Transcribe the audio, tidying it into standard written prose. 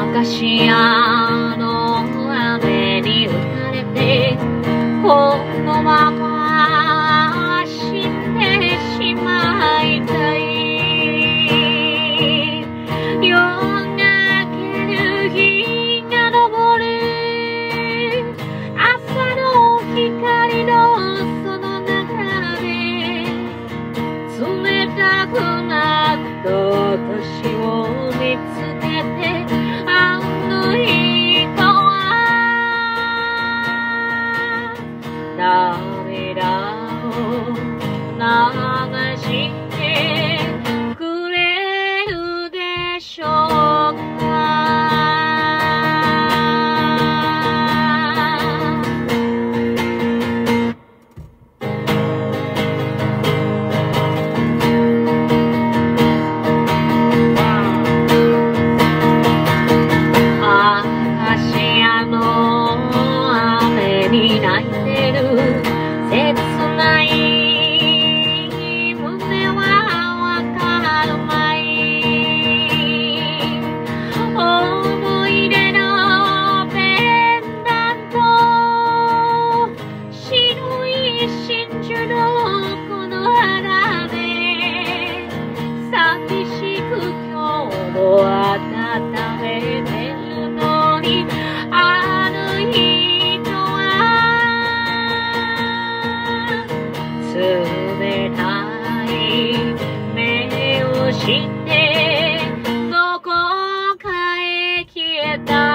カシアの雨に打たれてこのまま死んでしまいたい。夜が明ける日が昇る朝の光のその中で冷たくなった私を見つめてあの人は涙を流してくれるでしょうか。アシアの雨に泣いてる切ない胸はわかるまい。思い出のペンダント白い真珠のこの肌で寂しく今日も温めてるのにあの人は冷たい目をしてどこかへ消えた。